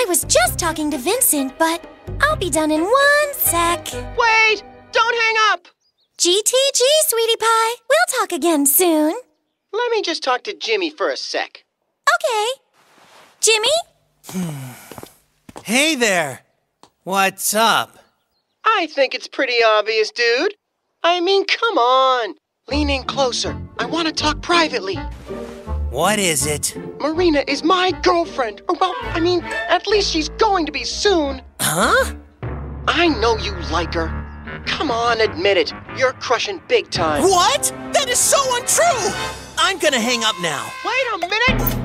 I was just talking to Vincent, but I'll be done in 1 sec. Wait! Don't hang up! GTG, sweetie pie. We'll talk again soon. Let me just talk to Jimmy for a sec. Okay. Jimmy? Hey there. What's up? I think it's pretty obvious, dude. I mean, come on. Lean in closer. I want to talk privately. What is it? Marina is my girlfriend. Or, well, I mean, at least she's going to be soon. Huh? I know you like her. Come on, admit it. You're crushing big time. What? That is so untrue! I'm gonna hang up now. Wait a minute!